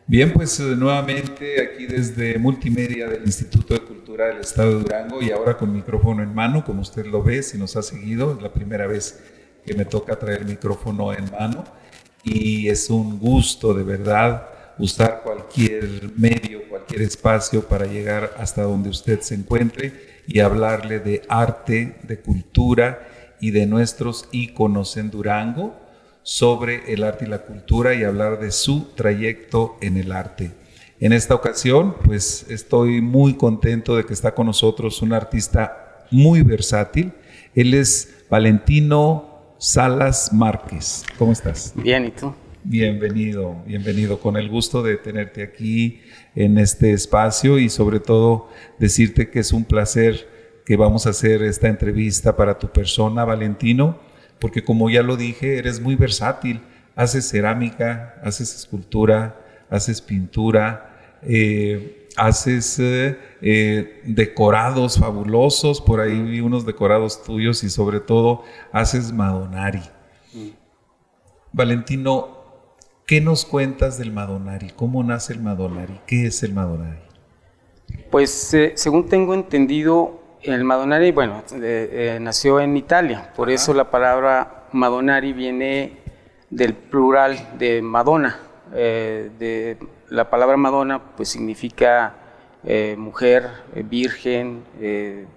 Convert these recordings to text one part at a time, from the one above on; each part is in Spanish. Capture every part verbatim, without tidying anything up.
Bien, pues eh, nuevamente aquí desde Multimedia del Instituto de Cultura del Estado de Durango y ahora con micrófono en mano, como usted lo ve, si nos ha seguido, es la primera vez que me toca traer el micrófono en mano y es un gusto de verdad usar cualquier medio, cualquier espacio para llegar hasta donde usted se encuentre y hablarle de arte, de cultura y de nuestros íconos en Durango, sobre el arte y la cultura y hablar de su trayecto en el arte. En esta ocasión, pues estoy muy contento de que está con nosotros un artista muy versátil. Él es Valentino Salas Márquez. ¿Cómo estás? Bien, ¿y tú? Bienvenido, bienvenido. Con el gusto de tenerte aquí en este espacio y sobre todo decirte que es un placer que vamos a hacer esta entrevista para tu persona, Valentino, porque como ya lo dije, eres muy versátil, haces cerámica, haces escultura, haces pintura, eh, haces eh, eh, decorados fabulosos, por ahí vi unos decorados tuyos y sobre todo haces Madonari. Mm. Valentino, ¿qué nos cuentas del Madonari? ¿Cómo nace el Madonari? ¿Qué es el Madonari? Pues eh, según tengo entendido, el Madonari, bueno, eh, eh, nació en Italia, por Ajá. eso la palabra Madonari viene del plural de Madonna. Eh, de, la palabra Madonna pues significa eh, mujer, eh, virgen, eh,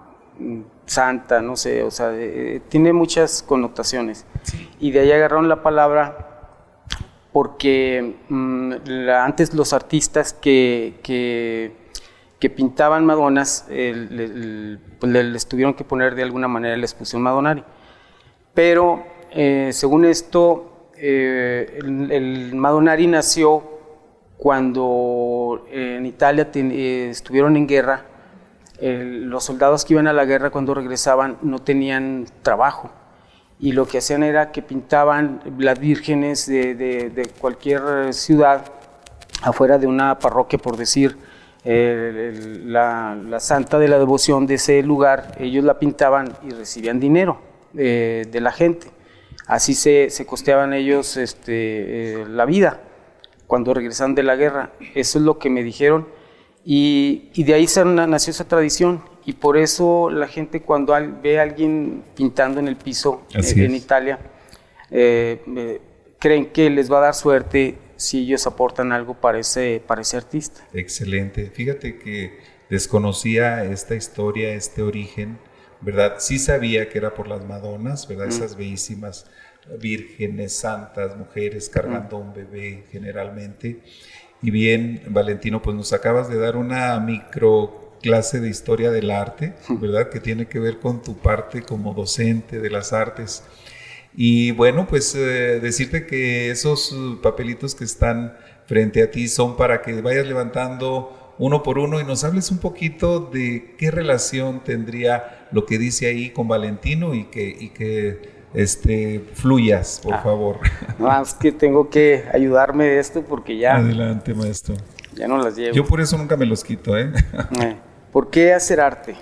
santa, no sé, o sea, eh, tiene muchas connotaciones. Sí. Y de ahí agarraron la palabra porque mmm, la, antes los artistas que... que que pintaban Madonas, eh, le, le, pues les tuvieron que poner de alguna manera la exposición Madonari. Pero, eh, según esto, eh, el, el Madonari nació cuando eh, en Italia ten, eh, estuvieron en guerra. Eh, los soldados que iban a la guerra cuando regresaban no tenían trabajo. Y lo que hacían era que pintaban las vírgenes de, de, de cualquier ciudad afuera de una parroquia, por decir, Eh, la, la santa de la devoción de ese lugar, ellos la pintaban y recibían dinero eh, de la gente. Así se, se costeaban ellos este, eh, la vida cuando regresaban de la guerra. Eso es lo que me dijeron y, y de ahí se, nació esa tradición y por eso la gente cuando al, ve a alguien pintando en el piso eh, en Italia, eh, eh, creen que les va a dar suerte si ellos aportan algo para ese, para ese artista. Excelente. Fíjate que desconocía esta historia, este origen, ¿verdad? Sí sabía que era por las Madonas, ¿verdad? Mm. Esas bellísimas vírgenes, santas, mujeres cargando mm. un bebé generalmente. Y bien, Valentino, pues nos acabas de dar una micro clase de historia del arte, ¿verdad? Que tiene que ver con tu parte como docente de las artes. Y bueno, pues eh, decirte que esos papelitos que están frente a ti son para que vayas levantando uno por uno y nos hables un poquito de qué relación tendría lo que dice ahí con Valentino y que, y que este, fluyas, por ah, favor. Más que tengo que ayudarme de esto porque ya... Adelante, maestro. Ya no las llevo. Yo por eso nunca me los quito, ¿eh? eh ¿Por qué hacer arte?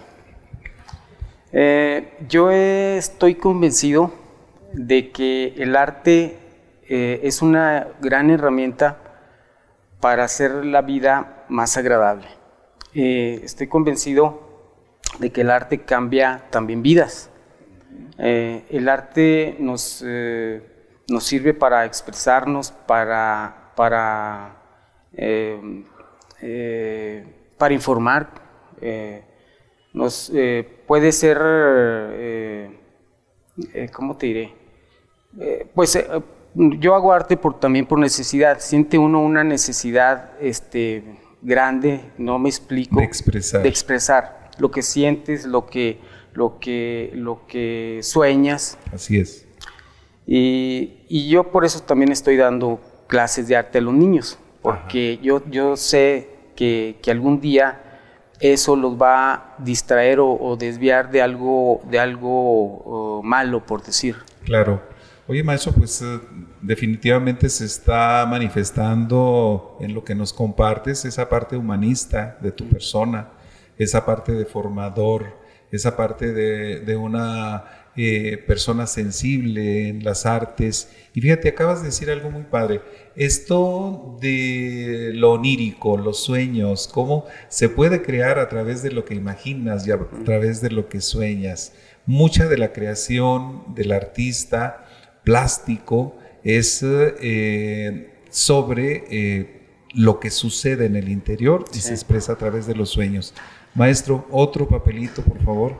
Eh, yo estoy convencido de que el arte eh, es una gran herramienta para hacer la vida más agradable. Eh, estoy convencido de que el arte cambia también vidas. Eh, el arte nos, eh, nos sirve para expresarnos, para, para, eh, eh, para informar. Eh, nos, eh, puede ser, eh, eh, ¿cómo te diré? Eh, pues eh, yo hago arte por, también por necesidad. Siente uno una necesidad este, grande, no me explico, de expresar, de expresar lo que sientes, lo que, lo que, lo que sueñas. Así es. Y, y yo por eso también estoy dando clases de arte a los niños, porque yo, yo sé que, que algún día eso los va a distraer o, o desviar de algo, de algo uh, malo, por decir. Claro. Oye, maestro, pues eh, definitivamente se está manifestando en lo que nos compartes esa parte humanista de tu persona, esa parte de formador, esa parte de, de una eh, persona sensible en las artes. Y fíjate, acabas de decir algo muy padre. Esto de lo onírico, los sueños, cómo se puede crear a través de lo que imaginas y a través de lo que sueñas. Mucha de la creación del artista plástico es eh, sobre eh, lo que sucede en el interior y sí. se expresa a través de los sueños. Maestro, otro papelito, por favor.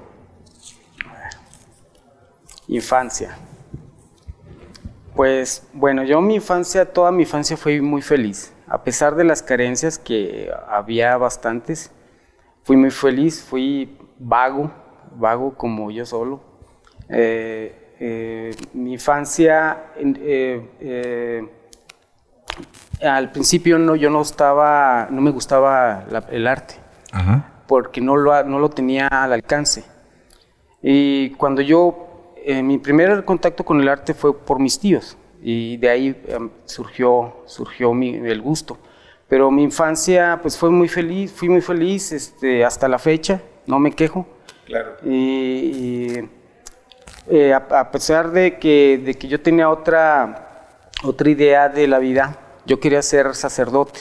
Infancia. Pues bueno, yo mi infancia, toda mi infancia fue muy feliz. A pesar de las carencias, que había bastantes, fui muy feliz, fui vago, vago como yo solo. Eh, eh, mi infancia, eh, eh, al principio no, yo no estaba, no me gustaba la, el arte, Ajá. porque no lo, no lo tenía al alcance. Y cuando yo Eh, mi primer contacto con el arte fue por mis tíos y de ahí um, surgió, surgió mi, el gusto. Pero mi infancia pues fue muy feliz, fui muy feliz este, hasta la fecha, no me quejo. Claro. Y, y eh, a, a pesar de que, de que yo tenía otra, otra idea de la vida, yo quería ser sacerdote.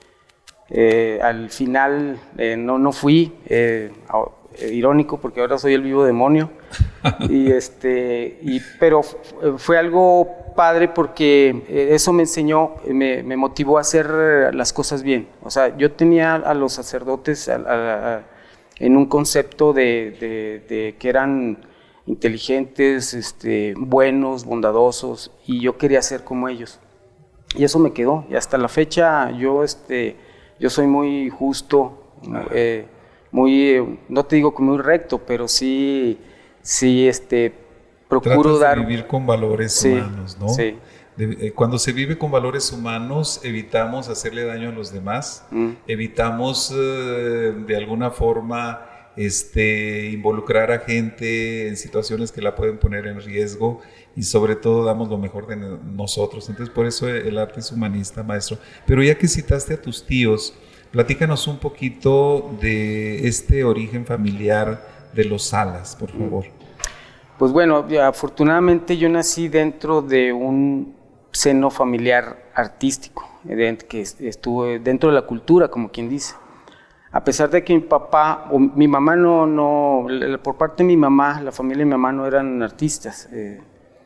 Eh, al final eh, no, no fui, eh, irónico porque ahora soy el vivo demonio. y este y pero fue algo padre porque eso me enseñó, me, me motivó a hacer las cosas bien. O sea, yo tenía a los sacerdotes a, a, a, en un concepto de, de, de que eran inteligentes, este, buenos, bondadosos, y yo quería ser como ellos. Y eso me quedó. Y hasta la fecha yo este yo soy muy justo, eh, muy, no te digo que muy recto, pero sí Sí, este, procuro Tratas dar... de vivir con valores sí, humanos, ¿no? Sí. De, eh, cuando se vive con valores humanos, evitamos hacerle daño a los demás, mm. evitamos eh, de alguna forma este, involucrar a gente en situaciones que la pueden poner en riesgo y sobre todo damos lo mejor de nosotros. Entonces, por eso el arte es humanista, maestro. Pero ya que citaste a tus tíos, platícanos un poquito de este origen familiar de los Salas, por favor. Pues bueno, afortunadamente yo nací dentro de un seno familiar artístico, que estuvo dentro de la cultura, como quien dice. A pesar de que mi papá, o mi mamá no, no, por parte de mi mamá, la familia de mi mamá no eran artistas. Eh,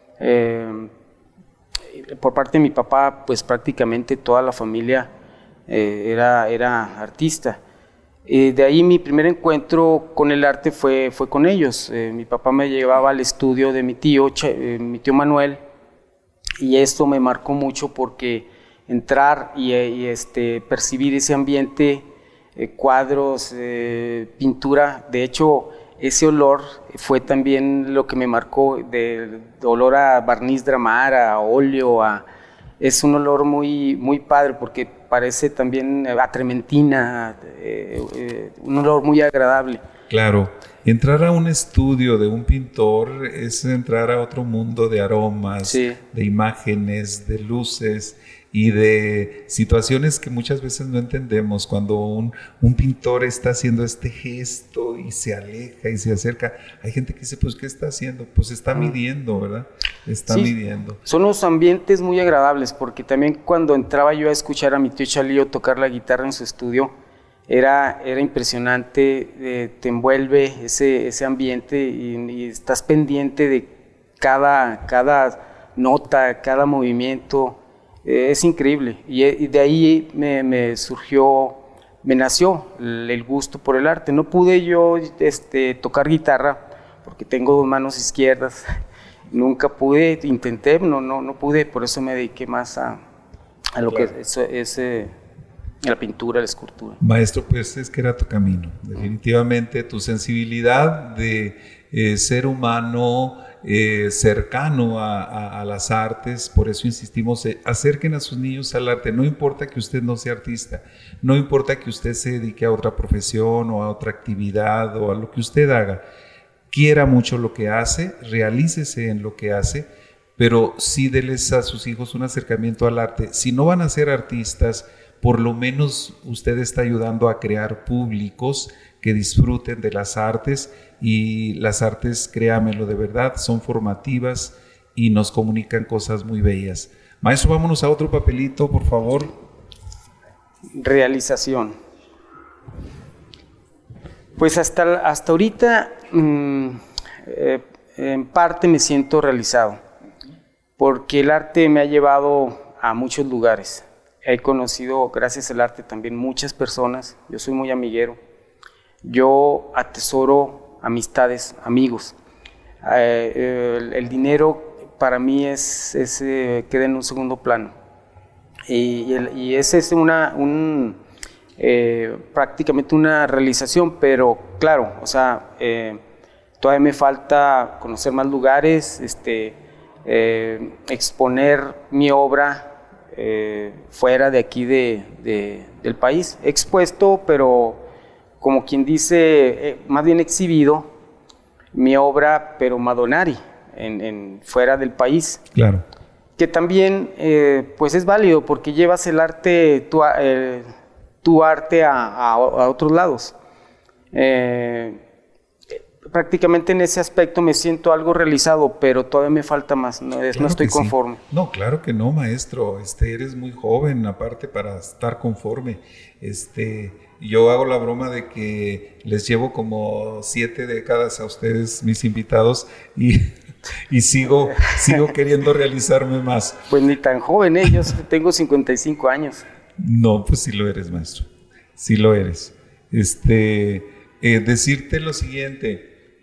eh, por parte de mi papá, pues prácticamente toda la familia eh, era, era artista. Eh, de ahí mi primer encuentro con el arte fue, fue con ellos. Eh, mi papá me llevaba al estudio de mi tío, eh, mi tío Manuel, y esto me marcó mucho porque entrar y, y este, percibir ese ambiente, eh, cuadros, eh, pintura, de hecho ese olor fue también lo que me marcó, de, de olor a barniz Dramar, a óleo, a, es un olor muy, muy padre porque parece también a trementina, eh, eh, un olor muy agradable. Claro, entrar a un estudio de un pintor es entrar a otro mundo de aromas, sí. de imágenes, de luces y de situaciones que muchas veces no entendemos. Cuando un, un pintor está haciendo este gesto y se aleja y se acerca, hay gente que dice, pues, ¿qué está haciendo? Pues está midiendo, ¿verdad? Está sí, midiendo. Son los ambientes muy agradables, porque también cuando entraba yo a escuchar a mi tío Chalío tocar la guitarra en su estudio, era, era impresionante, eh, te envuelve ese, ese ambiente y, y estás pendiente de cada, cada nota, cada movimiento. Es increíble, y de ahí me, me surgió, me nació el, el gusto por el arte. No pude yo este, tocar guitarra porque tengo dos manos izquierdas, nunca pude, intenté, no, no, no pude, por eso me dediqué más a, a lo claro. que es, es eh, la pintura, la escultura. Maestro, pues es que era tu camino, definitivamente tu sensibilidad de eh, ser humano, Eh, cercano a, a, a las artes. Por eso insistimos, eh, acerquen a sus niños al arte. No importa que usted no sea artista, no importa que usted se dedique a otra profesión o a otra actividad o a lo que usted haga, quiera mucho lo que hace, realícese en lo que hace, pero sí déles a sus hijos un acercamiento al arte. Si no van a ser artistas, por lo menos usted está ayudando a crear públicos que disfruten de las artes, y las artes, créamelo de verdad, son formativas y nos comunican cosas muy bellas. Maestro, vámonos a otro papelito, por favor. Realización. Pues hasta, hasta ahorita, mmm, eh, en parte me siento realizado, porque el arte me ha llevado a muchos lugares. He conocido, gracias al arte, también muchas personas. Yo soy muy amiguero. Yo atesoro amistades, amigos. Eh, el, el dinero para mí es, es eh, queda en un segundo plano. Y, y, el, y ese es una, un, eh, prácticamente una realización, pero claro, o sea, eh, todavía me falta conocer más lugares, este, eh, exponer mi obra eh, fuera de aquí de, de, del país. He expuesto, pero como quien dice, eh, más bien exhibido mi obra, pero Madonari, en, en, fuera del país. Claro. Que también eh, pues es válido porque llevas el arte, tu, eh, tu arte a, a, a otros lados. Eh, prácticamente en ese aspecto me siento algo realizado, pero todavía me falta más, no, es, claro no estoy conforme. Sí. No, claro que no, maestro, este, eres muy joven, aparte para estar conforme. Este, yo hago la broma de que les llevo como siete décadas a ustedes, mis invitados, y... y sigo, sigo queriendo realizarme más. Pues ni tan joven, ¿eh? Yo tengo cincuenta y cinco años. No, pues sí lo eres, maestro. Sí lo eres. Este, eh, decirte lo siguiente.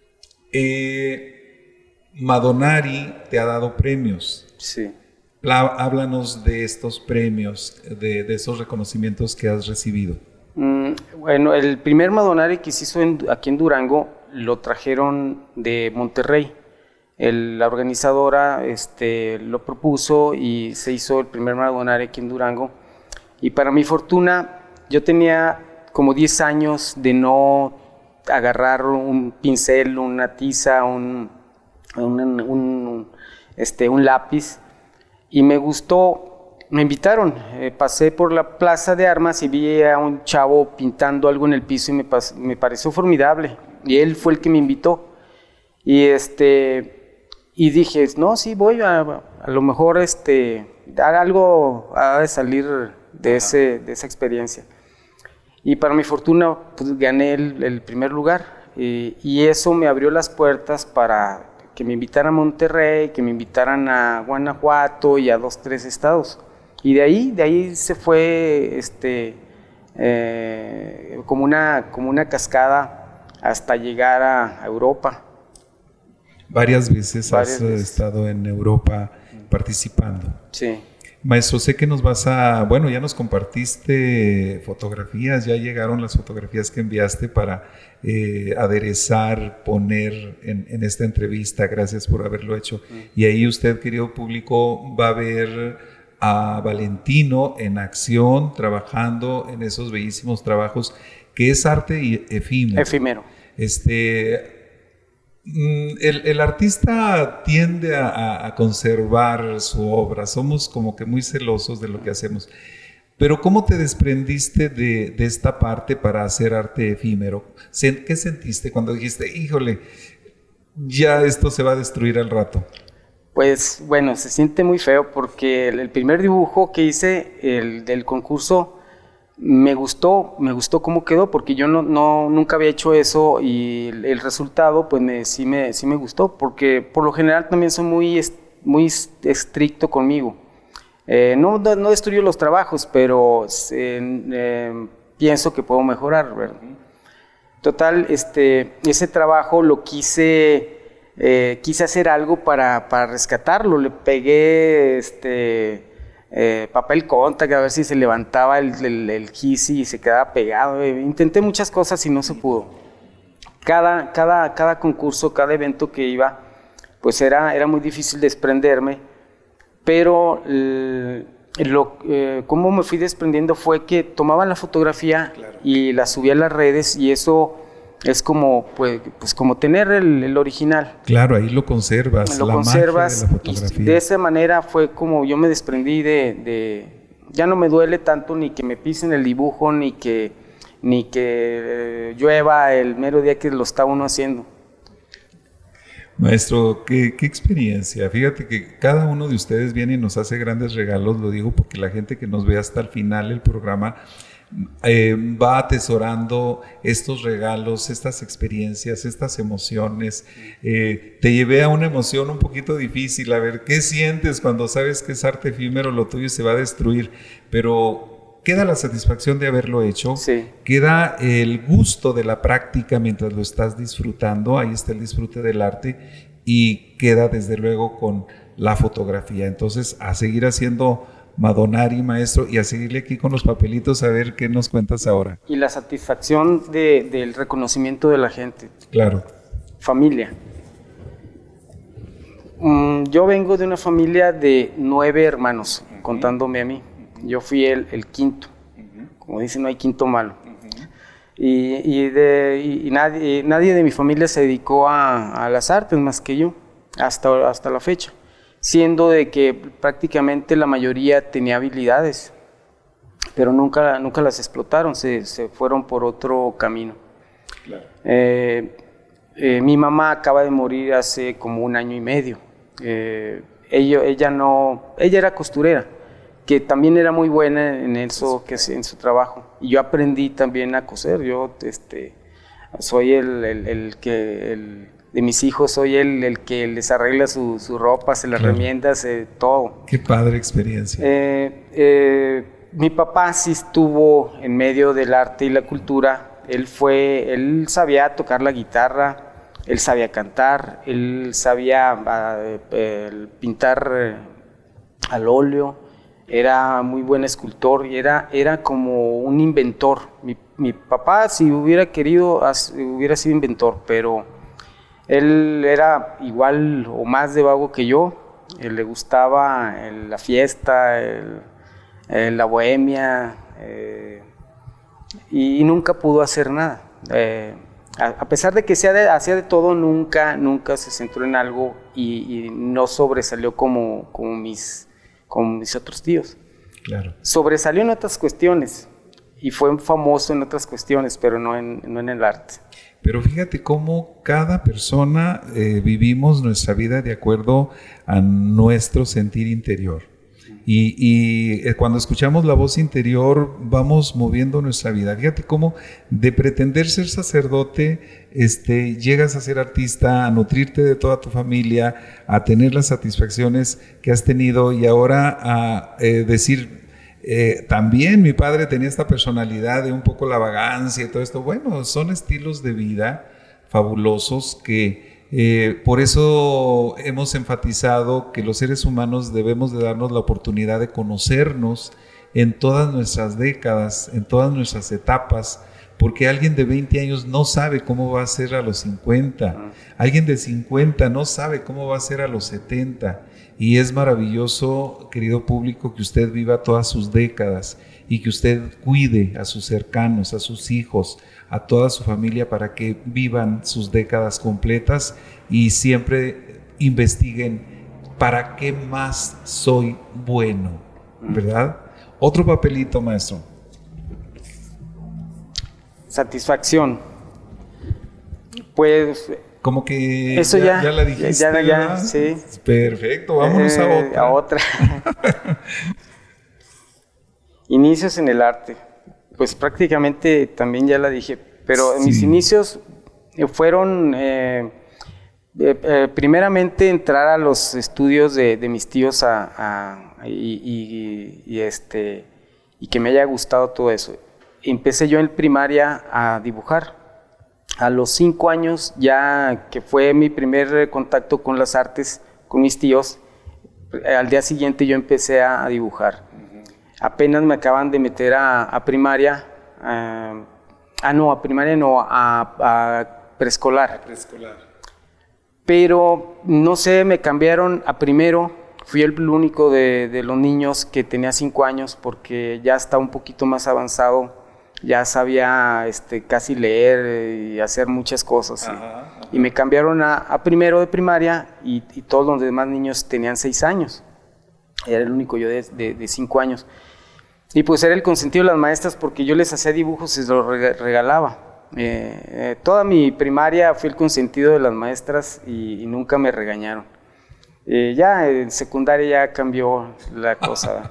Eh, Madonari te ha dado premios. Sí. Háblanos de estos premios, de, de esos reconocimientos que has recibido. Mm, bueno, el primer Madonari que se hizo en, aquí en Durango lo trajeron de Monterrey. El, la organizadora este, lo propuso y se hizo el primer Madonari aquí en Durango. Y para mi fortuna, yo tenía como diez años de no agarrar un pincel, una tiza, un, un, un, este, un lápiz, y me gustó, me invitaron. Eh, pasé por la plaza de armas y vi a un chavo pintando algo en el piso y me, me pareció formidable. Y él fue el que me invitó. Y este... Y dije, no, sí, voy a, a lo mejor este, dar algo a salir de, ese, de esa experiencia. Y para mi fortuna, pues gané el, el primer lugar. Y, y eso me abrió las puertas para que me invitaran a Monterrey, que me invitaran a Guanajuato y a dos, tres estados. Y de ahí, de ahí se fue este, eh, como, una, como una cascada hasta llegar a, a Europa. Varias veces Varias has veces. estado en Europa participando. Sí. Maestro, sé que nos vas a... Bueno, ya nos compartiste fotografías, ya llegaron las fotografías que enviaste para eh, aderezar, poner en, en esta entrevista. Gracias por haberlo hecho. Mm. Y ahí usted, querido público, va a ver a Valentino en acción, trabajando en esos bellísimos trabajos, que es arte efímero. Efímero. Este... El, el artista tiende a, a conservar su obra, somos como que muy celosos de lo que hacemos. Pero ¿cómo te desprendiste de, de esta parte para hacer arte efímero? ¿Qué sentiste cuando dijiste, híjole, ya esto se va a destruir al rato? Pues bueno, se siente muy feo porque el, el primer dibujo que hice, el del concurso, me gustó, me gustó cómo quedó, porque yo no, no, nunca había hecho eso y el, el resultado pues me, sí, me, sí me gustó, porque por lo general también soy muy, muy estricto conmigo. Eh, no, no destruyo los trabajos, pero eh, eh, pienso que puedo mejorar, ¿verdad? Total, este, ese trabajo lo quise, eh, quise hacer algo para, para rescatarlo, le pegué... Este, Eh, papel contact, a ver si se levantaba el, el, el gis y se quedaba pegado. Eh, intenté muchas cosas y no se pudo. Cada, cada, cada concurso, cada evento que iba, pues era, era muy difícil desprenderme, pero eh, lo, eh, cómo me fui desprendiendo fue que tomaba la fotografía, claro, y la subía a las redes, y eso es como, pues, pues como tener el, el original. Claro, ahí lo conservas, lo la conservas, magia de la fotografía. Y de esa manera fue como yo me desprendí de, de, ya no me duele tanto ni que me pisen el dibujo, ni que ni que eh, llueva el mero día que lo está uno haciendo. Maestro, ¿qué, qué experiencia? Fíjate que cada uno de ustedes viene y nos hace grandes regalos, lo digo porque la gente que nos ve hasta el final del programa eh, va atesorando estos regalos, estas experiencias, estas emociones. Eh, te llevé a una emoción un poquito difícil, a ver, ¿qué sientes cuando sabes que es arte efímero, lo tuyo se va a destruir? Pero queda la satisfacción de haberlo hecho, sí. Queda el gusto de la práctica mientras lo estás disfrutando, ahí está el disfrute del arte, y queda desde luego con la fotografía. Entonces, a seguir haciendo Madonari, maestro, y a seguirle aquí con los papelitos a ver qué nos cuentas ahora. Y la satisfacción de, del reconocimiento de la gente. Claro. Familia. Mm, yo vengo de una familia de nueve hermanos, uh-huh. contándome a mí. Yo fui el, el quinto, uh-huh. como dicen, no hay quinto malo. Uh-huh. Y, y, de, y, y nadie, nadie de mi familia se dedicó a, a las artes más que yo, hasta, hasta la fecha, siendo de que prácticamente la mayoría tenía habilidades, pero nunca, nunca las explotaron, se, se fueron por otro camino. Claro. Eh, eh, mi mamá acaba de morir hace como un año y medio. Eh, ella, ella, no, ella era costurera, que también era muy buena en eso, que en su trabajo, y yo aprendí también a coser. Yo este, soy el, el, el que, el, de mis hijos, soy el, el que les arregla su, su ropa, se las claro. remienda, se, todo. Qué padre experiencia. Eh, eh, mi papá sí estuvo en medio del arte y la cultura. Él fue, él sabía tocar la guitarra, él sabía cantar, él sabía uh, eh, pintar eh, al óleo. Era muy buen escultor y era, era como un inventor. Mi, mi papá, si hubiera querido, hubiera sido inventor, pero él era igual o más de vago que yo. Él le gustaba el, la fiesta, el, el, la bohemia, eh, y, y nunca pudo hacer nada. Eh, a, a pesar de que hacía de, hacía de todo, nunca, nunca se centró en algo y, y no sobresalió como, como mis... con mis otros tíos. Claro. Sobresalió en otras cuestiones y fue famoso en otras cuestiones, pero no en, no en el arte. Pero fíjate cómo cada persona eh, vivimos nuestra vida de acuerdo a nuestro sentir interior. Y, y eh, cuando escuchamos la voz interior vamos moviendo nuestra vida. Fíjate cómo de pretender ser sacerdote este, llegas a ser artista, a nutrirte de toda tu familia, a tener las satisfacciones que has tenido y ahora a eh, decir, eh, también mi padre tenía esta personalidad de un poco la vagancia y todo esto. Bueno, son estilos de vida fabulosos que... Eh, por eso hemos enfatizado que los seres humanos debemos de darnos la oportunidad de conocernos en todas nuestras décadas, en todas nuestras etapas, porque alguien de veinte años no sabe cómo va a ser a los cincuenta, alguien de cincuenta no sabe cómo va a ser a los setenta, y es maravilloso, querido público, que usted viva todas sus décadas y que usted cuide a sus cercanos, a sus hijos, a toda su familia para que vivan sus décadas completas y siempre investiguen para qué más soy bueno, ¿verdad? Otro papelito, maestro. Satisfacción. Pues... Como que eso ya, ya, ya la dijiste, ya, ya, sí. Perfecto, vámonos eh, a otra. A otra. Inicios en el arte. Pues prácticamente también ya la dije, pero sí. Mis inicios fueron eh, eh, eh, primeramente entrar a los estudios de, de mis tíos a, a, y, y, y, este, y que me haya gustado todo eso. Empecé yo en primaria a dibujar. A los cinco años, ya que fue mi primer contacto con las artes, con mis tíos, al día siguiente yo empecé a, a dibujar. Uh-huh. Apenas me acaban de meter a, a primaria, a, ah no, a primaria no, a, a preescolar. A preescolar. Pero, no sé, me cambiaron a primero, fui el único de, de los niños que tenía cinco años, porque ya está un poquito más avanzado. Ya sabía este, casi leer y hacer muchas cosas. Ajá, ajá. Y me cambiaron a, a primero de primaria y, y todos los demás niños tenían seis años. Era el único yo de, de, de cinco años. Y pues era el consentido de las maestras porque yo les hacía dibujos y se los regalaba. Eh, eh, toda mi primaria fui el consentido de las maestras y, y nunca me regañaron. Eh, ya en secundaria ya cambió la cosa.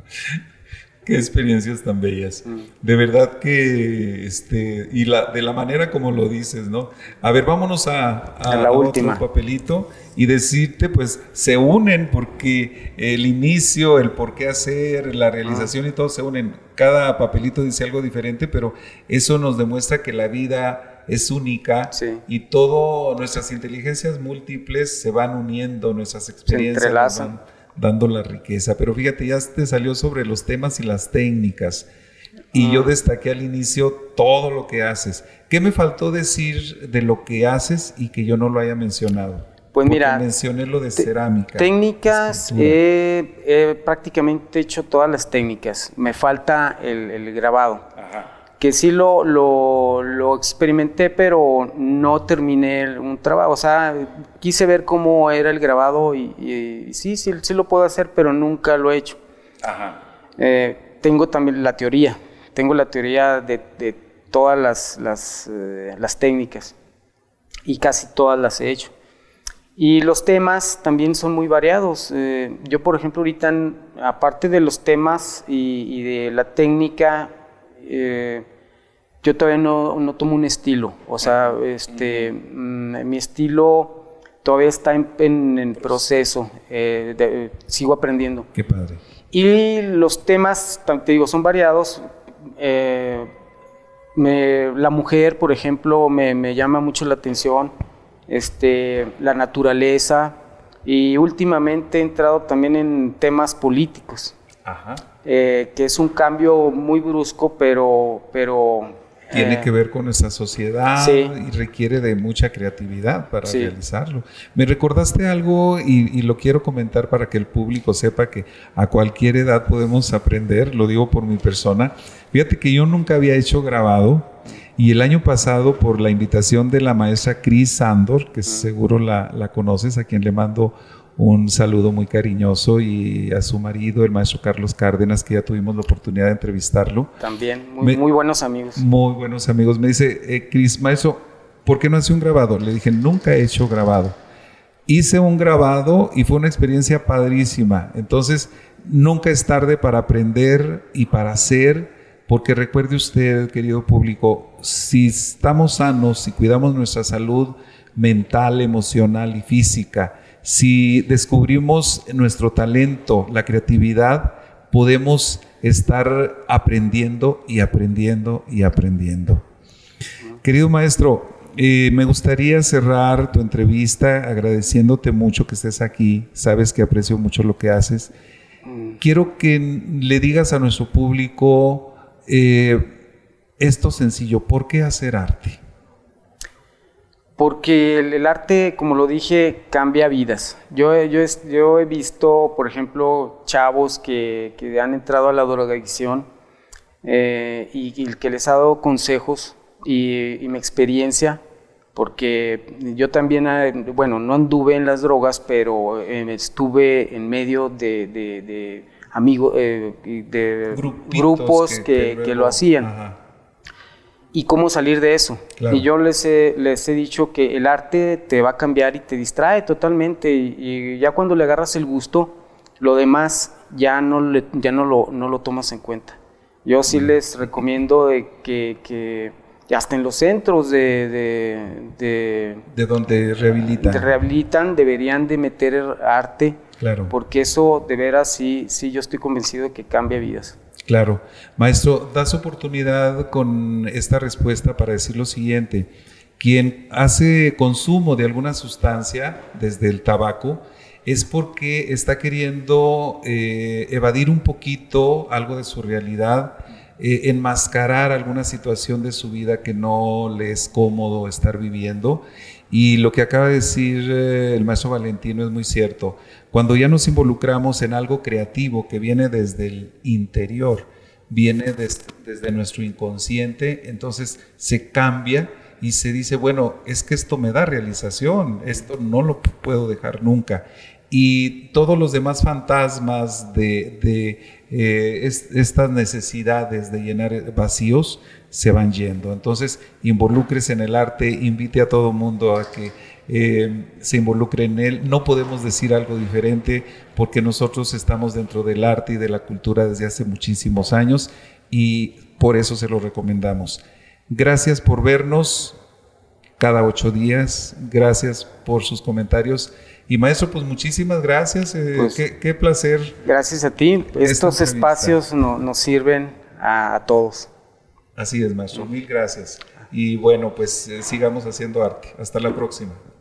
Qué experiencias tan bellas. Mm. De verdad que, este, y la, de la manera como lo dices, ¿no? A ver, vámonos a, a, a la a última. Otro papelito y decirte, pues, se unen porque el inicio, el por qué hacer, la realización ah. y todo se unen. Cada papelito dice algo diferente, pero eso nos demuestra que la vida es única sí. y todo, nuestras inteligencias múltiples se van uniendo, nuestras experiencias se entrelazan. Van dando la riqueza, pero fíjate, ya te salió sobre los temas y las técnicas y ah. yo destaqué al inicio todo lo que haces. ¿Qué me faltó decir de lo que haces y que yo no lo haya mencionado? Pues Porque mira, mencioné lo de cerámica. Técnicas, he, he prácticamente hecho todas las técnicas, me falta el, el grabado. Ajá. Que sí lo, lo, lo experimenté, pero no terminé un trabajo. O sea, quise ver cómo era el grabado y, y, y sí, sí, sí lo puedo hacer, pero nunca lo he hecho. Ajá. Eh, tengo también la teoría, tengo la teoría de, de todas las, las, eh, las técnicas y casi todas las he hecho. Y los temas también son muy variados. Eh, yo, por ejemplo, ahorita, aparte de los temas y, y de la técnica, eh, yo todavía no, no tomo un estilo, o sea, este, mm, mi estilo todavía está en, en, en proceso, eh, de, sigo aprendiendo. Qué padre. Y los temas, te digo, son variados. Eh, me, la mujer, por ejemplo, me, me llama mucho la atención, este, la naturaleza, y últimamente he entrado también en temas políticos. Ajá. Eh, que es un cambio muy brusco, pero... pero Tiene que ver con nuestra sociedad sí. y requiere de mucha creatividad para sí. realizarlo. Me recordaste algo y, y lo quiero comentar para que el público sepa que a cualquier edad podemos aprender, lo digo por mi persona. Fíjate que yo nunca había hecho grabado y el año pasado, por la invitación de la maestra Cris Sandor, que uh-huh. seguro la, la conoces, a quien le mando un saludo muy cariñoso, y a su marido, el maestro Carlos Cárdenas, que ya tuvimos la oportunidad de entrevistarlo. También, muy, me, muy buenos amigos. Muy buenos amigos. Me dice, eh, Cris, maestro, ¿por qué no hace un grabado? Le dije, nunca he hecho grabado. Hice un grabado y fue una experiencia padrísima. Entonces, nunca es tarde para aprender y para hacer, porque recuerde usted, querido público, si estamos sanos, si cuidamos nuestra salud mental, emocional y física, si descubrimos nuestro talento, la creatividad, podemos estar aprendiendo y aprendiendo y aprendiendo. Querido maestro, eh, me gustaría cerrar tu entrevista agradeciéndote mucho que estés aquí. Sabes que aprecio mucho lo que haces. Quiero que le digas a nuestro público eh, esto sencillo: ¿por qué hacer arte? Porque el, el arte, como lo dije, cambia vidas. Yo, yo, yo he visto, por ejemplo, chavos que, que han entrado a la drogadicción eh, y, y que les ha dado consejos y, y mi experiencia, porque yo también, bueno, no anduve en las drogas, pero eh, estuve en medio de, de, de amigos, eh, de Grupitos grupos que, que, que, luego, que lo hacían. Ajá. Y cómo salir de eso. Claro. Y yo les he, les he dicho que el arte te va a cambiar y te distrae totalmente, y, y ya cuando le agarras el gusto, lo demás ya no, le, ya no, lo, no lo tomas en cuenta. Yo sí mm. les recomiendo de que, que hasta en los centros de... De, de, de donde rehabilitan. De rehabilitan, deberían de meter arte, claro. porque eso de veras sí, sí yo estoy convencido de que cambia vidas. Claro. Maestro, das oportunidad con esta respuesta para decir lo siguiente: quien hace consumo de alguna sustancia, desde el tabaco, es porque está queriendo eh, evadir un poquito algo de su realidad, eh, enmascarar alguna situación de su vida que no le es cómodo estar viviendo. Y lo que acaba de decir eh, el maestro Valentino es muy cierto. Cuando ya nos involucramos en algo creativo que viene desde el interior, viene des, desde nuestro inconsciente, entonces se cambia y se dice, bueno, es que esto me da realización, esto no lo puedo dejar nunca. Y todos los demás fantasmas de, de eh, es, estas necesidades de llenar vacíos se van yendo. Entonces, involúcrese en el arte, invite a todo mundo a que eh, se involucre en él. No podemos decir algo diferente porque nosotros estamos dentro del arte y de la cultura desde hace muchísimos años y por eso se lo recomendamos. Gracias por vernos cada ocho días, gracias por sus comentarios. Y maestro, pues muchísimas gracias, eh, pues, qué, qué placer. Gracias a ti, estos espacios no, nos sirven a, a todos. Así es, maestro, mil gracias. Y bueno, pues eh, sigamos haciendo arte. Hasta la próxima.